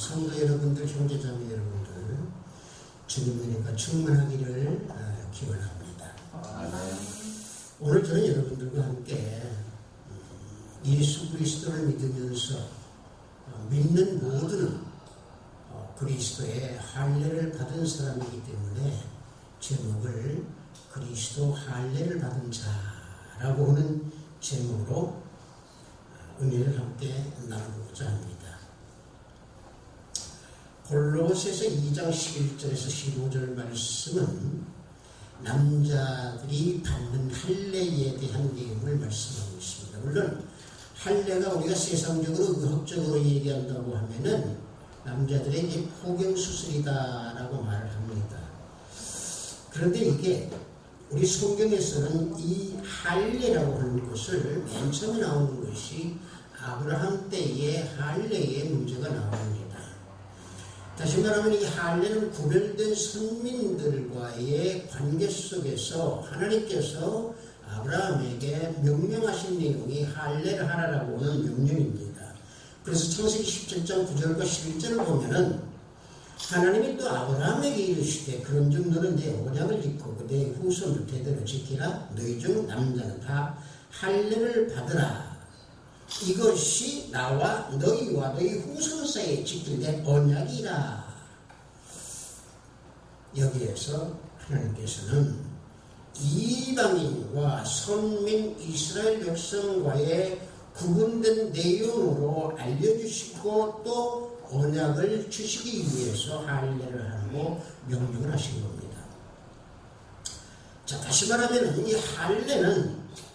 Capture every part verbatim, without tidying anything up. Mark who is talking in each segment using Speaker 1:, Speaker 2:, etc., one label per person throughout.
Speaker 1: 성도 여러분들, 형제자매 여러분들, 주님의 은혜가 충만하기를 기원합니다. 아멘. 오늘 저는 여러분들과 함께 예수 그리스도를 믿으면서 믿는 모든 그리스도의 할례를 받은 사람이기 때문에 제목을 그리스도 할례를 받은 자라고 하는 제목으로 은혜를 함께 나누고자 합니다. 골로새서 이 장 십일 절에서 십오 절 말씀은 남자들이 받는 할례에 대한 내용을 말씀하고 있습니다. 물론 할례가 우리가 세상적으로 의학적으로 얘기한다고 하면은 남자들의 이제 포경수술이다라고 말을 합니다. 그런데 이게 우리 성경에서는 이 할례라고 하는 것을 맨 처음에 나오는 것이 아브라함 때의 할례의 문제가 나옵니다. 다시 말하면 이 할례는 구별된 선민들과의 관계 속에서 하나님께서 아브라함에게 명령하신 내용이 할례를 하라라고 하는 명령입니다. 그래서 창세기 십칠 장 구 절과 십일 절을 보면은 하나님이 또 아브라함에게 이르시되 그런즉 너는 내 언약을 지키고 내 후손을 대대로 지키라. 너희 중 남자는 다 할례를 받으라. 이것이 나와 너희와 너희 후손 사이에 지킬 내 언약이라. 여기에서 하나님께서는 이방인과 선민 이스라엘 백성과의 구분된 내용으로 알려주시고 또 언약을 주시기 위해서 할례를 하고 명령을 하신 겁니다. 자, 다시 말하면 이 할례는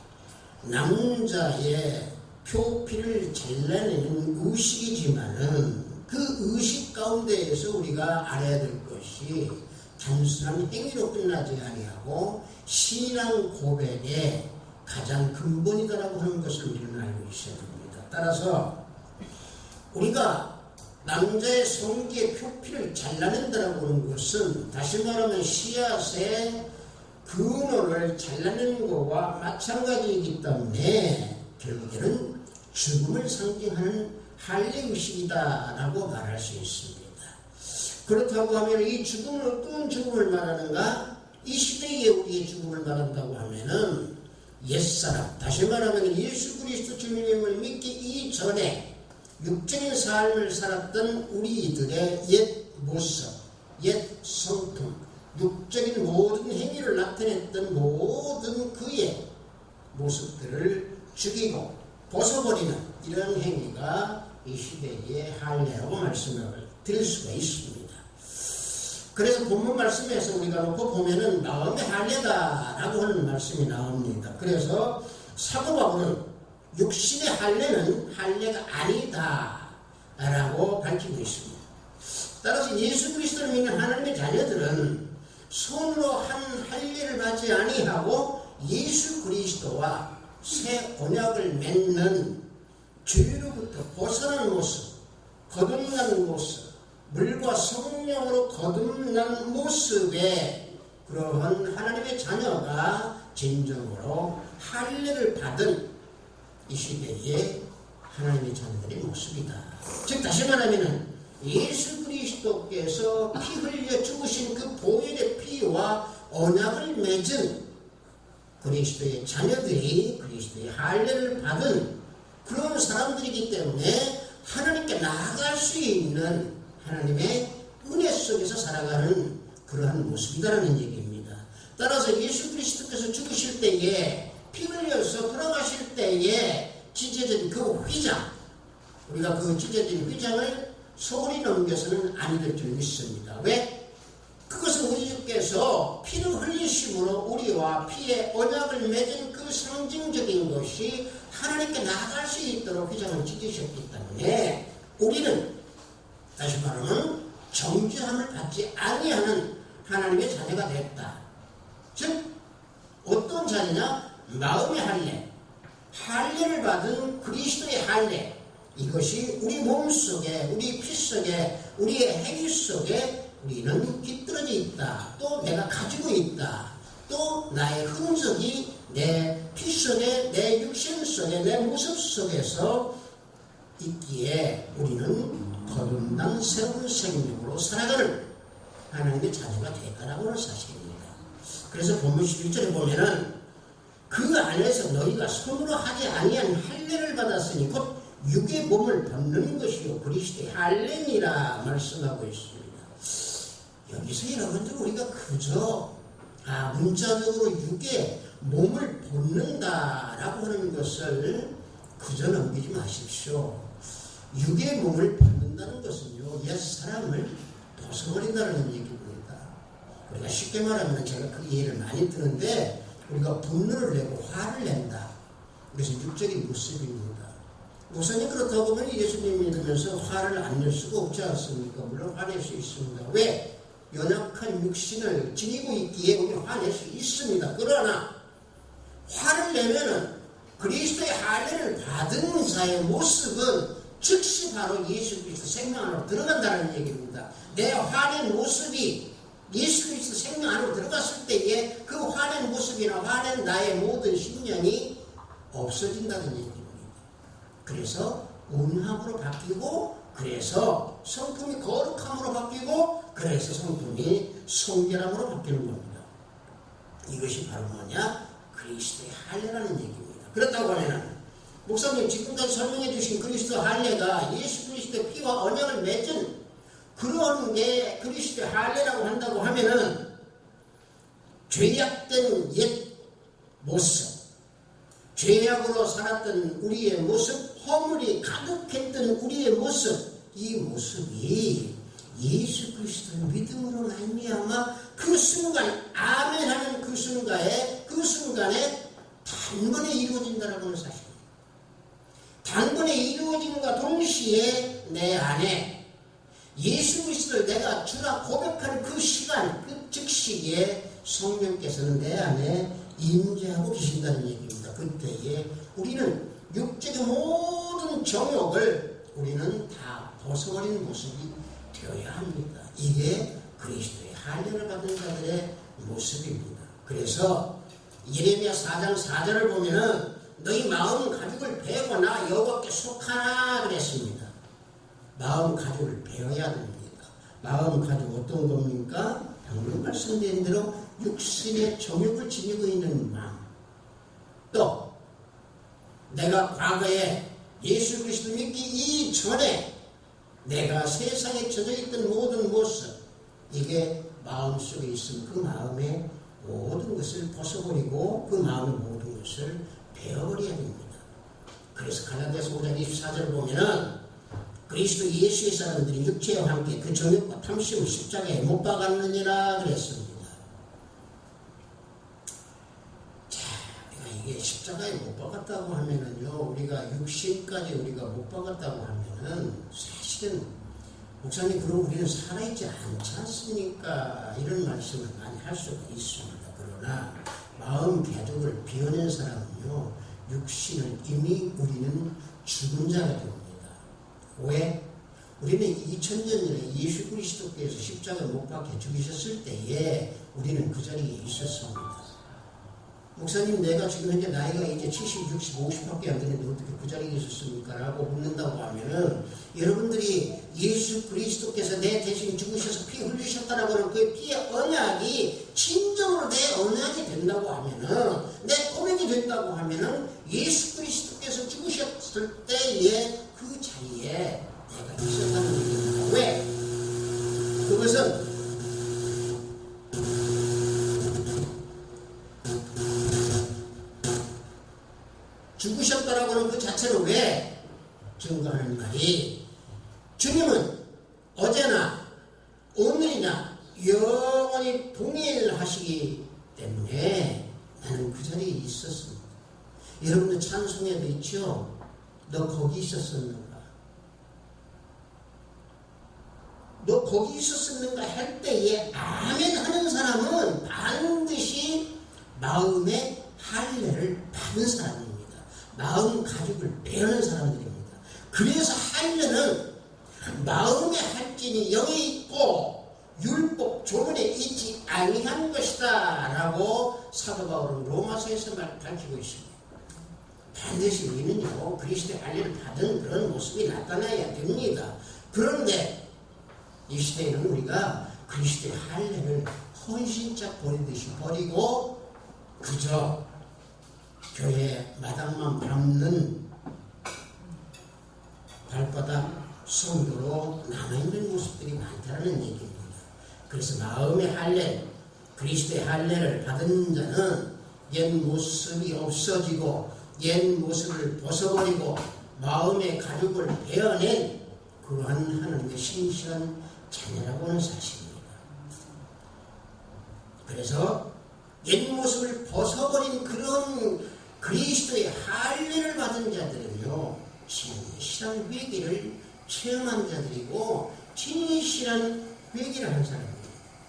Speaker 1: 남자의 표피를 잘라내는 의식이지만은 그 의식 가운데에서 우리가 알아야 될 것이 단순한 행위로 끝나지 아니하고 신앙 고백의 가장 근본이다라고 하는 것을 우리는 알고 있어야 됩니다. 따라서 우리가 남자의 성기의 표피를 잘라낸다라고 하는 것은 다시 말하면 씨앗의 근원을 잘라내는 것과 마찬가지이기 때문에 결국에는 죽음을 상징하는 할례의식이다라고 말할 수 있습니다. 그렇다고 하면 이 죽음은 어떤 죽음을 말하는가? 이 시대에 우리의 죽음을 말한다고 하면은 옛사람, 다시 말하면 예수 그리스도 주님을 믿기 이전에 육적인 삶을 살았던 우리들의 옛 모습, 옛 성품, 육적인 모든 행위를 나타냈던 모든 그의 모습들을 죽이고 벗어버리는 이런 행위가 이 시대의 할례라고 말씀을 드릴 수가 있습니다. 그래서 본문 말씀에서 우리가 놓고 보면은 마음의 할례다라고 하는 말씀이 나옵니다. 그래서 사도 바울은 육신의 할례는 할례가 아니다라고 밝히고 있습니다. 따라서 예수 그리스도를 믿는 하나님의 자녀들은 손으로 한 할례를 받지 아니하고 예수 그리스도와 새 언약을 맺는 죄로부터 벗어난 모습, 거듭난 모습, 물과 성령으로 거듭난 모습에 그러한 하나님의 자녀가 진정으로 할례를 받은 이 시대의 하나님의 자녀들의 모습이다. 즉 다시 말하면 예수 그리스도께서 피 흘려 죽으신 그 보혈의 피와 언약을 맺은 그리스도의 자녀들이 그리스도의 할례를 받은 그런 사람들이기 때문에 하나님께 나아갈 수 있는 하나님의 은혜 속에서 살아가는 그러한 모습이다라는 얘기입니다. 따라서 예수 그리스도께서 죽으실 때에 피 흘려서 돌아가실 때에 찢어진 그 휘장, 우리가 그 찢어진 휘장을 소홀히 넘겨서는 아니 될 줄 믿습니다. 왜? 그것은 우리 주께서 피를 흘리심으로 우리와 피의 언약을 맺은 그 상징적인 것이 하나님께 나아갈 수 있도록 휘장을 찢으셨기 때문에 우리는 다시 말하면 정죄함을 받지 아니하는 하나님의 자녀가 됐다. 즉 어떤 자녀냐? 마음의 할례, 할례를 받은 그리스도의 할례, 이것이 우리 몸속에, 우리 피 속에, 우리의 행위 속에 우리는 깃들어져 있다. 또 내가 가지고 있다. 또 나의 흔적이 내 피 속에, 내 육신 속에, 내 모습 속에서 있기에 우리는 거듭 아름다운 새로운 생명으로 살아가는 하나님의 자녀가 되다라고 하는 사실입니다. 그래서 본문 십일 절에 보면은 그 안에서 너희가 손으로 하지 아니한 할례를 받았으니 곧 육의 몸을 벗는 것이요 그리스도의 할례니라 말씀하고 있습니다. 여기서 여러분들 우리가 그저 아 문자적으로 육의 몸을 벗는다라고 하는 것을 그저 넘기지 마십시오. 육의 몸을 벗는다는 것은요 옛 사람을 벗어버린다는 얘기입니다. 우리가 쉽게 말하면 제가 그 이해를 많이 드는데 우리가 분노를 내고 화를 낸다. 그래서 육적인 모습입니다. 목사님 그렇다고 보면 예수님이 믿으면서 화를 안 낼 수가 없지 않습니까? 물론 화낼 수 있습니다. 왜? 연약한 육신을 지니고 있기에 우리 화낼 수 있습니다. 그러나 화를 내면은 그리스도의 할례를 받은 자의 모습은 즉시 바로 예수 그리스도 생명 안으로 들어간다는 얘기입니다. 내 화낸 모습이 예수 그리스도 생명 안으로 들어갔을 때에 그 화낸 모습이나 화낸 나의 모든 신령이 없어진다는 얘기입니다. 그래서 온함으로 바뀌고 그래서 성품이 거룩함으로 바뀌고 그래서 성품이 성결함으로 바뀌는 겁니다. 이것이 바로 뭐냐? 그리스도의 할례라는 얘기입니다. 그렇다고 하면 목사님 지금까지 설명해 주신 그리스도 할례가 예수 그리스도의 피와 언약을 맺은 그런 게 그리스도의 할례라고 한다고 하면은 죄악된 옛 모습, 죄악으로 살았던 우리의 모습, 허물이 가득했던 우리의 모습, 이 모습이 예수 그리스도의 믿음으로 말미암아 그 순간 아멘 하는 그 순간에 그 순간에 단번에 이루어진다는 사실입니다. 단번에 이루어짐과 동시에 내 안에 예수 그리스도를 내가 주라 고백하는 그 시간, 그 즉시에 성령께서는 내 안에 임재하고 계신다는 얘기입니다. 그때에 우리는 육적인 모든 정욕을 우리는 다 벗어버리는 모습이 되어야 합니다. 이게 그리스도의 할례를 받은 자들의 모습입니다. 그래서 예레미야 사 장 사 절을 보면은 너희 마음 가죽을 베거나 여호와께 속하라 그랬습니다. 마음 가죽을 베어야 됩니다. 마음 가죽 어떤 겁니까? 방금 말씀드린 대로 육신의 정욕을 지니고 있는 마음. 또 내가 과거에 예수 그리스도 믿기 이전에 내가 세상에 젖어있던 모든 모습, 이게 마음속에 있으면 그 마음의 모든 것을 벗어버리고 그 마음의 모든 것을 베어버려야 됩니다. 그래서 갈라디아서 오 장 이십사 절을 보면은 그리스도 예수의 사람들이 육체와 함께 그 정욕과 탐심을 십자가에 못 박았느니라 그랬습니다. 자, 우리가 이게 십자가에 못 박았다고 하면은요, 우리가 육신까지 우리가 못 박았다고 하면은 사실은 목사님 그럼 우리는 살아있지 않지 않습니까? 이런 말씀을 많이 할 수가 있습니다. 그러나 마음 가죽을 비워낸 사람은요, 육신을 이미 우리는 죽은 자가 됩니다. 왜? 우리는 이천 년 전에 예수 그리스도께서 십자가에 못 박혀 죽으셨을 때에 우리는 그 자리에 있었습니다. 목사님 내가 지금 현재 나이가 이제 칠십, 육십, 오십밖에 안 되는데 어떻게 그 자리에 있었습니까? 라고 묻는다고 하면은 여러분들이 예수 그리스도께서 내 대신 죽으셔서 피 흘리셨다라고 하는 그 피의 언약이 진정으로 내 언약이 된다고 하면은 내 고백이 된다고 하면은 예수 그리스도께서 죽으셨을 때에 그 자리에 내가 있었다는 얘기입니다. 왜? 그것은 죽으셨다라고 하는 그 자체는 왜 증거하는 말이 주님은 어제나 오늘이나 영원히 동일하시기 때문에 나는 그 자리에 있었습니다. 여러분들 찬송에도 있죠? 너 거기 있었었는가? 너 거기 있었었는가 할 때에 아멘 하는 사람은 반드시 마음의 할례를 받은 사람입니다. 마음 가죽을 베어낸 사람들입니다. 그래서 할례는 마음의 할진이 영에 있고 율법 조문에 있지 아니한 것이다 라고 사도 바울은 로마서에서 밝히고 있습니다. 반드시 우리는요 그리스도의 할례를 받은 그런 모습이 나타나야 됩니다. 그런데 이 시대에는 우리가 그리스도의 할례를 헌신짝 버리듯이 버리고 그저 교회 마당만 밟는 발바닥 성도로 남아있는 모습들이 많다는 얘기입니다. 그래서 마음의 할례, 그리스도의 할례를 받은 자는 옛 모습이 없어지고 옛 모습을 벗어버리고 마음의 가죽을 베어낸 그러한 하나님의 신실한 자녀라고 하는 사실입니다. 그래서 옛 모습을 벗어버린 그런 그리스도의 할례를 받은 자들은요, 진실한 회개를 체험한 자들이고 진실한 회개를 한 사람입니다.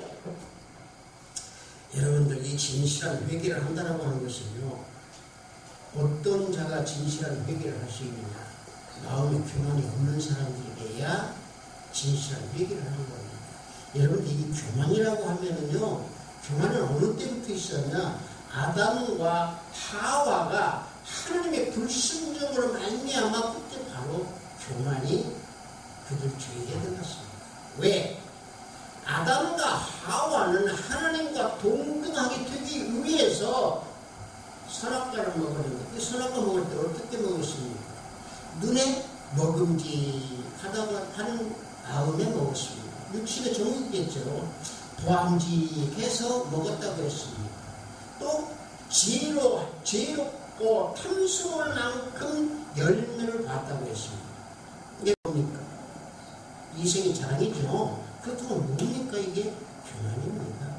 Speaker 1: 여러분들, 이 진실한 회개를 한다고 하는 것은요, 어떤 자가 진실한 회개를 할 수 있느냐? 마음에 교만이 없는 사람들에게야 진실한 회개를 하는 겁니다. 여러분들, 이 교만이라고 하면은요, 교만은 어느 때부터 있었냐? 아담과 하와가 하나님의 불순종으로 말미암아 그때 바로 교만이 그들 죄에 들어갔습니다. 왜? 아담과 하와는 하나님과 동등하게 되기 위해서 선악과를 먹었는데, 그 선악과 먹을 때 어떻게 먹었습니까? 눈에 먹음직하다고 하는 다음에 먹었습니다. 육신의 정의겠죠. 보암직해서 먹었다고 했습니다. 또 지혜로, 지혜롭고 탐스러울 만큼 열매를 봤다고 했습니다. 이게 뭡니까? 이생의 자랑이죠. 그렇다면 뭡니까? 이게 교만입니다.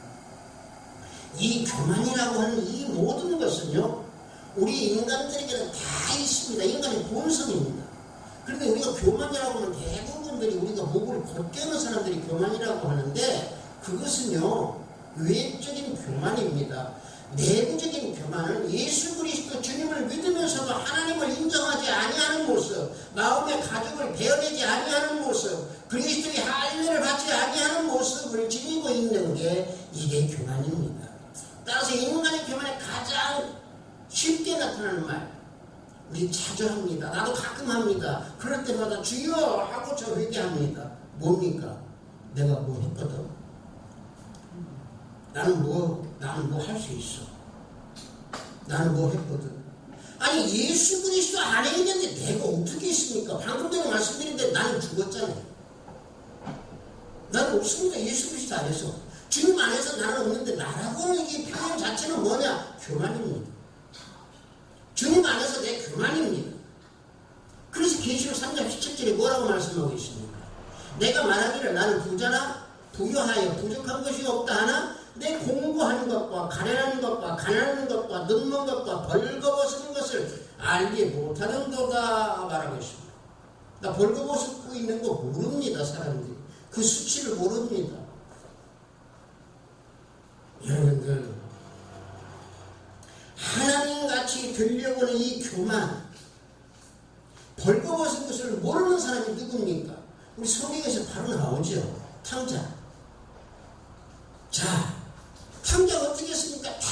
Speaker 1: 이 교만이라고 하는 이 모든 것은요, 우리 인간들에게는 다 있습니다. 인간의 본성입니다. 그런데 우리가 교만이라고 하면 대부분들이 우리가 목을 곧게 하는 사람들이 교만이라고 하는데, 그것은요, 외적인 교만입니다. 내부적인 교만은 예수 그리스도 주님을 믿으면서도 하나님을 인정하지 아니하는 모습, 마음의 가죽을 베어내지 아니하는 모습, 그리스도의 할례를 받지 아니하는 모습을 지니고 있는 게 이게 교만입니다. 따라서 인간의 교만에 가장 쉽게 나타나는 말, 우리 자주 합니다. 나도 가끔 합니다. 그럴 때마다 주여 하고 저 회개합니다. 뭡니까? 내가 뭐 했거든? 나는 뭐, 나는 뭐 할 수 있어. 나는 뭐 했거든. 아니, 예수 그리스도 안에 있는데 내가 어떻게 했습니까? 방금 전에 말씀드린데 나는 죽었잖아요. 나는 없습니다. 예수 그리스도 안에서. 주님 안에서 나는 없는데 나라고 하는 이 표현 자체는 뭐냐? 교만입니다. 주님 안에서 내 교만입니다. 그래서 계시록 삼 장 십칠 절에 뭐라고 말씀하고 있습니까? 내가 말하기를 나는 부자나 부유하여 부족한 것이 없다 하나 내 공부하는 것과 가련하는 것과 가난하는 것과 늙는 것과 벌거벗은 것을 알지 못하는도다 말하고 있습니다. 나 벌거벗고 있는 거 모릅니다. 사람들이 그 수치를 모릅니다. 여러분들, 하나님같이 되려고 하는 이 교만, 벌거벗은 것을 모르는 사람이 누굽니까? 우리 성경에서 바로 나오죠. 탕자. 자, 탕자가 어떻게 했습니까? 다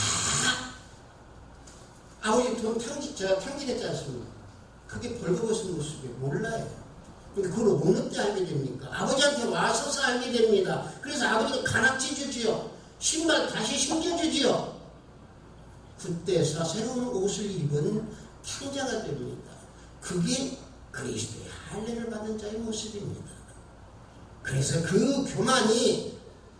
Speaker 1: 아버지 돈 탕지, 제가 탕진했지 않습니까? 그게 벌거벗은 모습이 몰라요. 그러니까 그걸 어느 때 알게 됩니까? 아버지한테 와서서 알게 됩니다. 그래서 아버지가 가락지 주지요. 신발 다시 신겨주지요. 그때서 새로운 옷을 입은 탕자가 됩니다. 그게 그리스도의 할례를 받은 자의 모습입니다. 그래서 그 교만이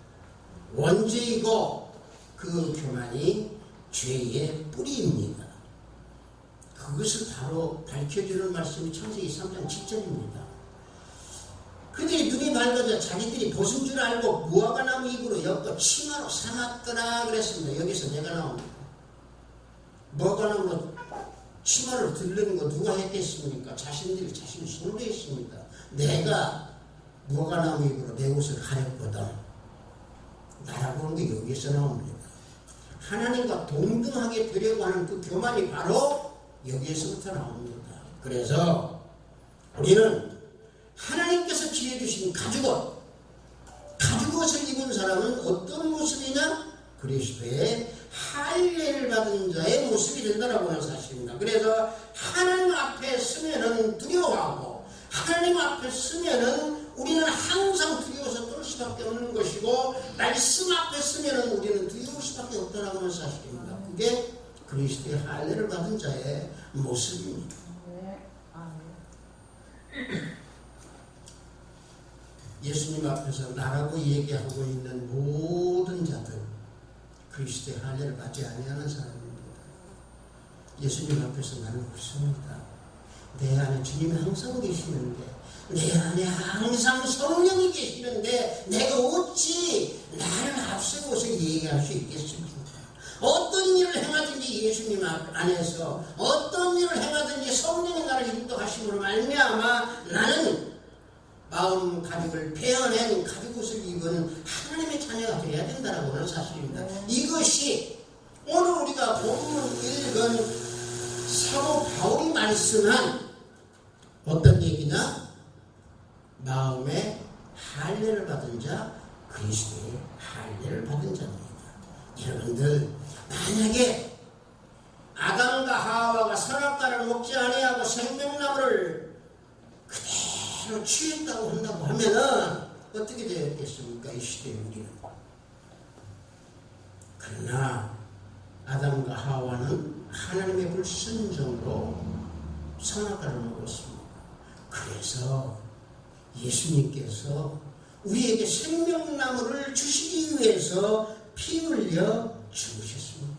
Speaker 1: 원죄이고 그 교만이 죄의 뿌리입니다. 그것을 바로 밝혀주는 말씀이 창세기 삼 장 칠 절입니다. 그들이 눈이 밝아져 자기들이 벗은 줄 알고 무화과 나무 잎으로 엮어 치마로 삼았더라 그랬습니다. 여기서 내가 나옵니다. 무화과 나무로 치마를 들르는 거 누가 했겠습니까? 자신들이 자신이 손으로 했습니다. 내가 무화과 나무 잎으로 내 옷을 가렸거든. 나라고 하는 게 여기서 나옵니다. 하나님과 동등하게 되려고 하는 그 교만이 바로 여기에서부터 나옵니다. 그래서 우리는 하나님께서 지어주신 가죽옷, 가죽옷을 입은 사람은 어떤 모습이냐? 그리스도의 할례를 받은 자의 모습이 된다라고 하는 사실입니다. 그래서 하나님 앞에 서면은 두려워하고 하나님 앞에 서면은 우리는 항상 두려워 말씀 앞에 서면 우리는 두려울 수밖에 없다라고 하는 사실입니다. 그게 그리스도의 할례를 받은 자의 모습입니다. 예수님 앞에서 나라고 얘기하고 있는 모든 자들 그리스도의 할례를 받지 아니하는 사람입니다. 예수님 앞에서 나는 없습니다. 내 안에 주님이 항상 계시는데, 내 안에 항상 성령이 계시는데 내가 어찌 나를 앞세워서 얘기할 수 있겠습니까? 어떤 일을 행하든지 예수님 안에서 어떤 일을 행하든지 성령이 나를 인도하심으로 말미암아 나는 마음 가죽을 베어낸 가죽옷을 입은 하나님의 자녀가 되어야 된다라고 하는 사실입니다. 이것이 오늘 우리가 본문 읽은 사도 바울이 말씀한 어떤 얘기냐? 마음에 할례를 받은 자, 그리스도의 할례를 받은 자입니다. 여러분들, 만약에 아담과 하와가 선악과를 먹지 아니하고 생명나무를 그대로 취했다고 한다고 하면은 어떻게 되었겠습니까? 이 시대에 우리는. 그러나 아담과 하와는 하나님의 불순종으로 선악과를 먹었습니다. 그래서 예수님께서 우리에게 생명나무를 주시기 위해서 피 흘려 죽으셨습니다.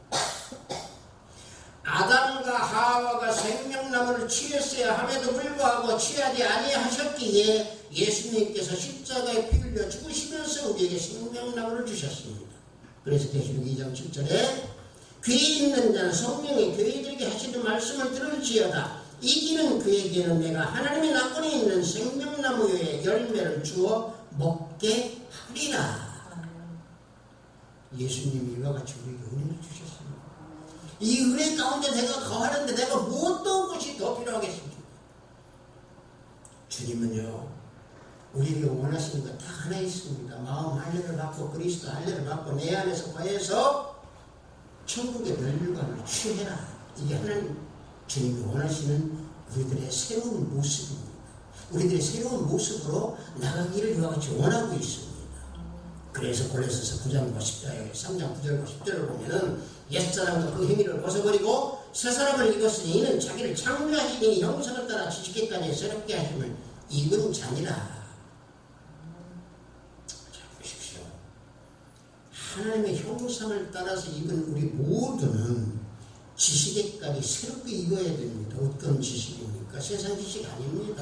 Speaker 1: 아담과 하와가 생명나무를 취했어야 함에도 불구하고 취하지 아니하셨기에 예수님께서 십자가에 피 흘려 죽으시면서 우리에게 생명나무를 주셨습니다. 그래서 계시록 이 장 칠 절에 귀 있는 자는 성령이 교회들에게 하시는 말씀을 들을지어다. 이기는 그에게는 내가 하나님의 낙원에 있는 생명나무의 열매를 주어 먹게 하리라. 예수님이 이와 같이 우리에게 은혜를 주셨습니다. 이 은혜 가운데 내가 거하는데 내가 무엇도 것이 더 필요하겠습니까? 주님은요, 우리에게 원하시는 것 딱 하나 있습니다. 마음 할례를 받고 그리스도 할례를 받고 내 안에서 거해서 천국의 멸류관을 취해라. 이게 하나님 주님이 원하시는 우리들의 새로운 모습입니다. 우리들의 새로운 모습으로 나가기를 이와 같이 원하고 있습니다. 그래서 골로새서 구 장과 십 절, 삼 장 구 절과 십 절을 보면은 옛사람과 그 행위를 벗어버리고 새사람을 입었으니 이는 자기를 창조하신 이 형상을 따라 지식에까지 새롭게 하심을 입은 자니라. 자, 보십시오. 하나님의 형상을 따라서 입은 우리 모두는 지식에까지 새롭게 입어야 됩니다. 어떤 지식입니까? 세상 지식 아닙니다.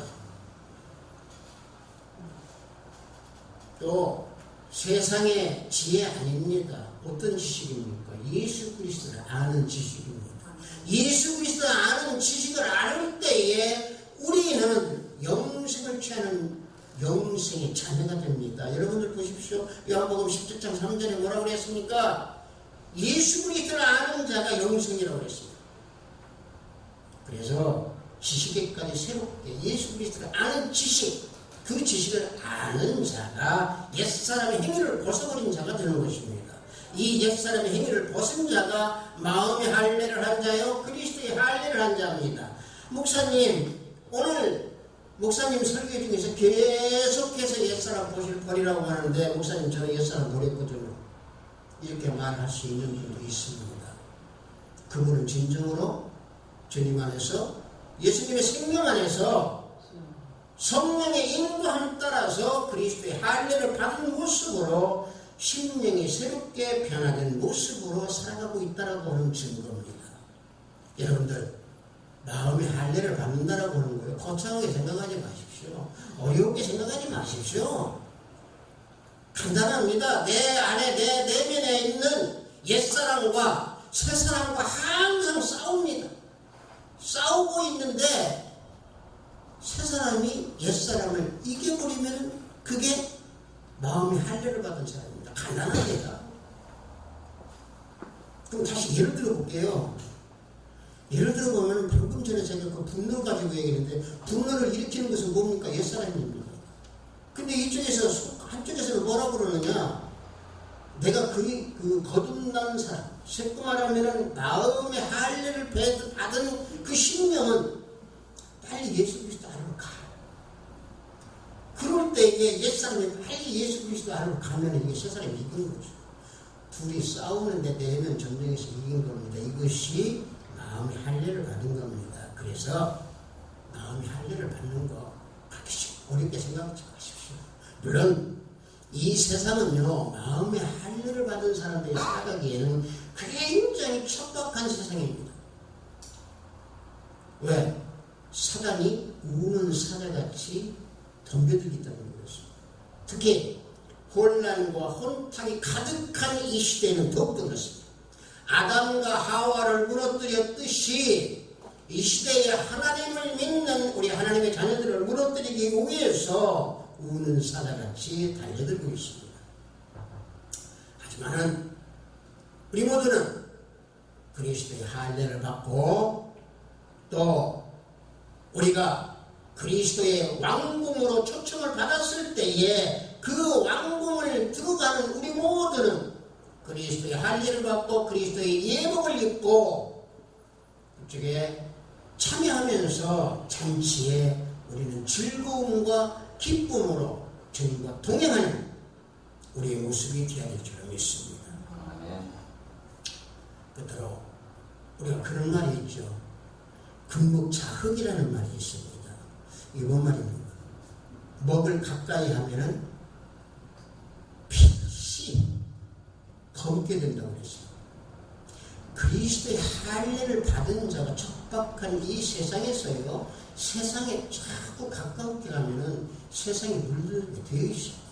Speaker 1: 또 세상의 지혜 아닙니다. 어떤 지식입니까? 예수 그리스도를 아는 지식입니다. 예수 그리스도를 아는 지식을 알을 때에 우리는 영생을 취하는 영생의 자녀가 됩니다. 여러분들 보십시오. 요한복음 십칠 장 삼 절에 뭐라고 그랬습니까? 예수 그리스도를 아는 자가 영생이라고 그랬습니다. 그래서 지식에까지 새롭게 예수 그리스도를 아는 지식, 그 지식을 아는 자가 옛사람의 행위를 벗어버린 자가 되는 것입니다. 이 옛사람의 행위를 벗은 자가 마음의 할례를 한 자요, 그리스도의 할례를 한 자입니다. 목사님, 오늘 목사님 설교 중에서 계속해서 옛사람 버리라고 하는데, 목사님 저는 옛사람 버렸거든요. 이렇게 말할 수 있는 분도 있습니다. 그분은 진정으로 주님 안에서, 예수님의 생명 안에서 성령의 인도함 따라서 그리스도의 할례를 받은 모습으로 심령이 새롭게 변화된 모습으로 살아가고 있다라고 하는 증거입니다. 여러분들, 마음의 할례를 받는다라고 하는 거예요. 거창하게 생각하지 마십시오. 어렵게 생각하지 마십시오. 간단합니다. 내 안에, 내 내면에 있는 옛사람과 새사람과 항상 싸웁니다. 싸우고 있는데 새사람이 옛사람을 이겨버리면 그게 마음의 할례를 받은 사람입니다. 가난합니다. 그럼 다시 예를 들어 볼게요. 예를 들어 보면 방금 전에 제가 그 분노를 가지고 얘기했는데, 분노를 일으키는 것은 뭡니까? 옛사람입니다. 근데 이쪽에서, 한쪽에서는 뭐라고 그러느냐? 내가 그, 그 거듭난 사람, 쉽게 말하면 마음의 할례를 받은 그 심령은 빨리 예수 그리스도 안으로 가. 그럴 때에 옛사람이 빨리 예수 그리스도 안으로 가면 이게 세상에 이기는 거죠. 둘이 싸우는데 내면 전쟁에서 이긴 겁니다. 이것이 마음의 할례를 받은 겁니다. 그래서 마음의 할례를 받는 거 그렇게 어렵게 생각하지 마십시오. 물론 이 세상은요, 마음의 할례를 받은 사람들이 살아가기에는 굉장히 척박한 세상입니다. 왜? 사단이 우는 사자같이 덤벼들기 때문인 것입니다. 특히 혼란과 혼탁이 가득한 이 시대에는 더욱더 그렇습니다. 아담과 하와를 무너뜨렸듯이 이 시대에 하나님을 믿는 우리 하나님의 자녀들을 무너뜨리기 위해서 우는 사자같이 달려들고 있습니다. 하지만은 우리 모두는 그리스도의 할례를 받고 또 우리가 그리스도의 왕궁으로 초청을 받았을 때에 그 왕궁을 들어가는 우리 모두는 그리스도의 할례를 받고 그리스도의 예복을 입고 그쪽에 참여하면서 잔치에 우리는 즐거움과 기쁨으로 주님과 동행하는 우리의 모습이 되어야 될 줄 믿습니다. 끝으로 우리가 그런 말이 있죠. 금묵자흑이라는 말이 있습니다. 이게 뭔 말입니까? 먹을 가까이 하면은 빛이 검게 된다고 그랬어요. 그리스도의 할례를 받은 자가 척박한 이 세상에서요, 세상에 자꾸 가까우게 가면은 세상이 물들게 되어 있습니다.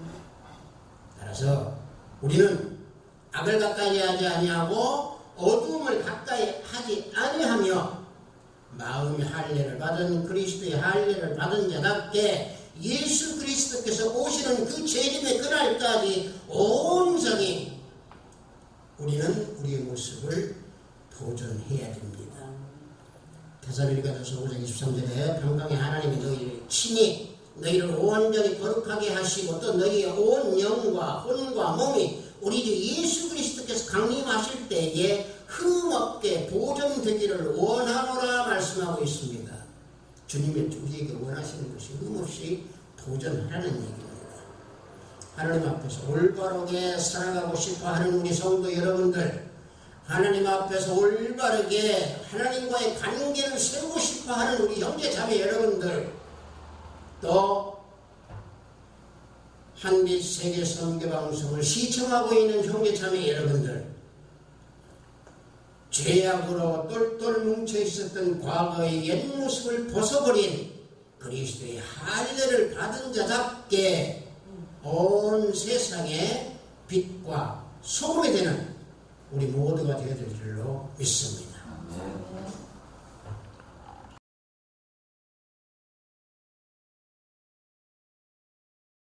Speaker 1: 따라서 우리는 악을 가까이 하지 아니하고 어두움을 가까이 하지 아니하며 마음의 할례를 받은 그리스도의 할례를 받은 자답게 예수 그리스도께서 오시는 그 재림의 그날까지 온전히 우리는 우리의 모습을 보존해야 됩니다. 데살로니가전서 오 장 이십삼 절에 평강의 하나님이 너희를 친히 너희를 온전히 거룩하게 하시고 또 너희의 온 영과 혼과 몸이 우리 주 예수 그리스도께서 강림하실 때에 흠없게 보존되기를 원하노라 말씀하고 있습니다. 주님이 우리에게 원하시는 것이 흠없이 보존하라는 얘기입니다. 하나님 앞에서 올바르게 살아가고 싶어하는 우리 성도 여러분들, 하나님 앞에서 올바르게 하나님과의 관계를 세우고 싶어하는 우리 형제 자매 여러분들, 또 한빛 세계 선교방송을 시청하고 있는 형제 자매 여러분들, 죄악으로 똘똘 뭉쳐 있었던 과거의 옛 모습을 벗어버린 그리스도의 할례를 받은 자답게 온 세상에 빛과 소금이 되는 우리 모두가 되어야 될 줄로 믿습니다.